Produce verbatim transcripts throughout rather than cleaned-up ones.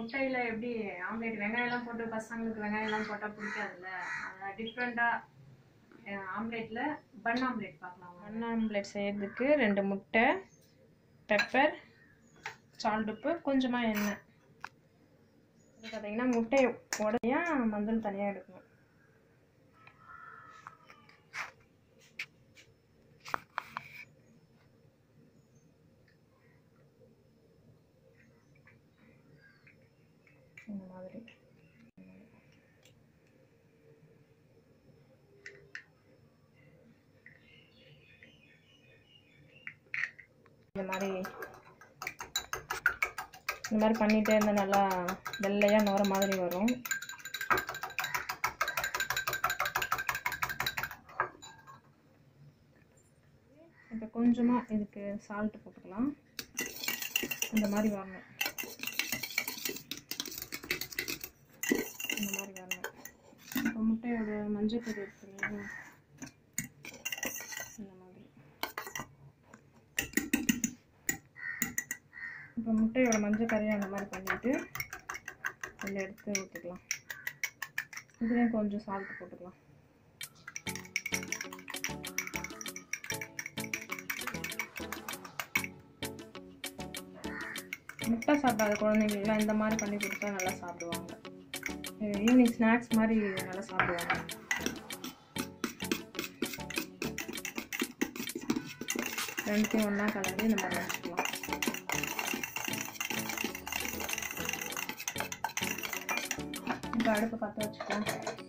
முட்டையில் எப்படி ஆம்லேட் வெங்காயம்லாம் போட்டு பசங்களுக்கு வெங்காயம்லாம் போட்டால் பிடிக்காதுல்ல, அதை டிஃப்ரெண்ட்டாக ஆம்லேட்டில் பன் ஆம்லேட் பார்க்கலாம். பன் ஆம்லேட் செய்கிறதுக்கு ரெண்டு முட்டை, பெப்பர், சால்ட், உப்பு, கொஞ்சமாக எண்ணெய். இது பார்த்தீங்கன்னா முட்டையை உடையா மஞ்சள் தனியாக எடுக்கணும். இந்த மாதிரி இந்த மாதிரி இந்த மாதிரி பண்ணிகிட்டே இருந்தால் நல்லா வெள்ளையாக நோற மாதிரி வரும். இப்போ கொஞ்சமாக இதுக்கு சால்ட்டு போட்டுக்கலாம். இந்த மாதிரி வரணும், இந்த மாதிரி வரணும். இப்போ முட்டையோட மஞ்சள் பொடி இருக்குல்ல, இந்த மாதிரி. இப்போ முட்டையோட மஞ்சள் கறியை அந்த மாதிரி பண்ணிவிட்டு இதில் எடுத்து ஊற்றிக்கலாம். இதுலேயும் கொஞ்சம் சால்ட்டு போட்டுக்கலாம். முட்டை சாப்பிடாத குழந்தைங்களுக்குலாம் இந்த மாதிரி பண்ணி கொடுத்தா நல்லா சாப்பிடுவாங்க. ஈவினிங் ஸ்நாக்ஸ் மாதிரி நல்லா சாப்பிடுவாங்க. ரெண்டுத்தையும் ஒன்றா கலந்து இந்த மாதிரி வச்சுக்கலாம். இப்போ அடுப்பு பற்ற வச்சுக்கலாம்.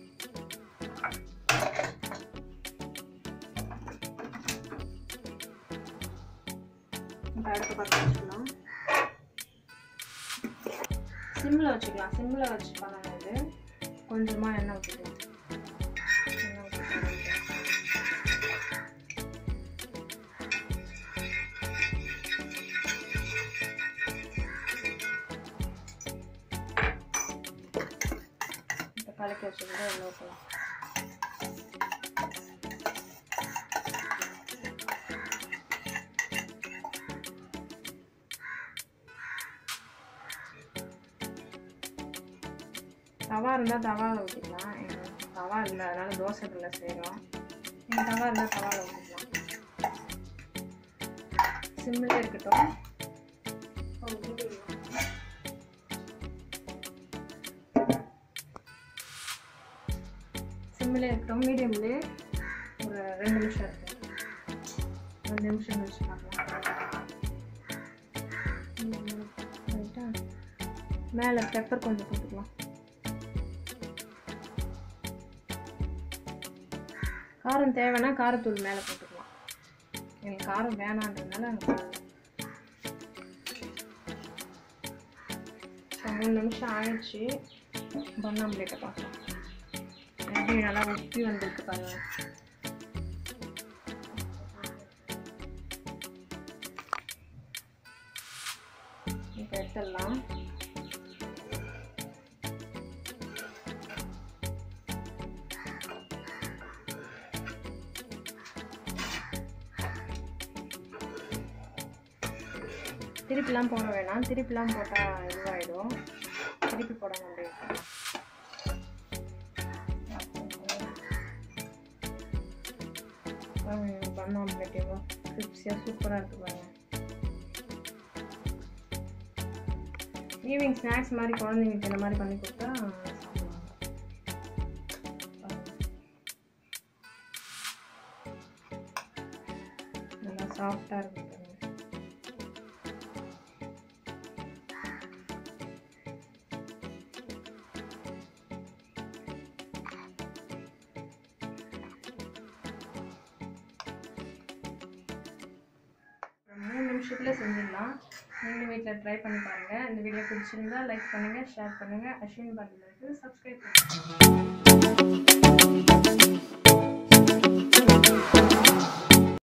இப்போ அடுப்பு பற்ற வச்சுக்கலாம். சிம்மில் வச்சுக்கலாம். சிம்மில் வச்சு பண்ணணும். இது கொஞ்சமாக எண்ணெய் ஊற்றிக்கலாம். எண்ணெய் ஊற்றிக்கலாம். இப்போ கலக்கி வச்சுக்கிட்டு எவ்வளோ ஊற்றலாம். தவா இருந்தால் தவாவில் ஊற்றிக்கலாம். எங்கள் தவா இல்லை, அதனால் தோசை கல்ல செய்கிறோம். எங்கள் தவா இருந்தால் தவாவில் ஊற்றிக்கலாம். சிம்மில் இருக்கட்டும். சிம்மில் இருக்கட்டும். மீடியம்லேயே ஒரு ரெண்டு நிமிஷம் இருக்கும். ரெண்டு நிமிஷம் வச்சு பார்க்கலாம். ரைட்டா, மேலே பெப்பர் கொஞ்சம் போட்டுக்கலாம். காரம் தேவைன்னா காரத்தூள் மேலே போட்டுக்கலாம். எனக்கு காரம் வேணான்றதுனால மூணு நிமிஷம் ஆயிடுச்சு. பன் ஆம்லேட்டை பார்க்கலாம். எப்படி நல்லா உப்பி வந்துருக்கு பாருங்க. இப்போ எடுத்துடலாம். திருப்பிலாம் போட வேணாம். திருப்பிலாம் போட்டால் இதுவாகிடும். திருப்பி போடணும். அப்படியே பன் ஆம்லேட் எவ்வளோ கிரிப்ஸியாக சூப்பராக இருக்குது பாருங்க. ஈவினிங் ஸ்நாக்ஸ் மாதிரி குழந்தைங்களுக்கு இந்த மாதிரி பண்ணி கொடுத்தா சாப்பிடுவாங்க. நல்லா சாஃப்டாக இருக்குது. நிமிஷத்தில் செஞ்சிடலாம். நீங்களும் வீட்டில் ட்ரை பண்ணி பாருங்கள். இந்த வீடியோ பிடிச்சிருந்தா லைக் பண்ணுங்கள், ஷேர் பண்ணுங்கள். அஸ்வின் பாரதிக்கு சப்ஸ்கிரைப் பண்ணுங்கள்.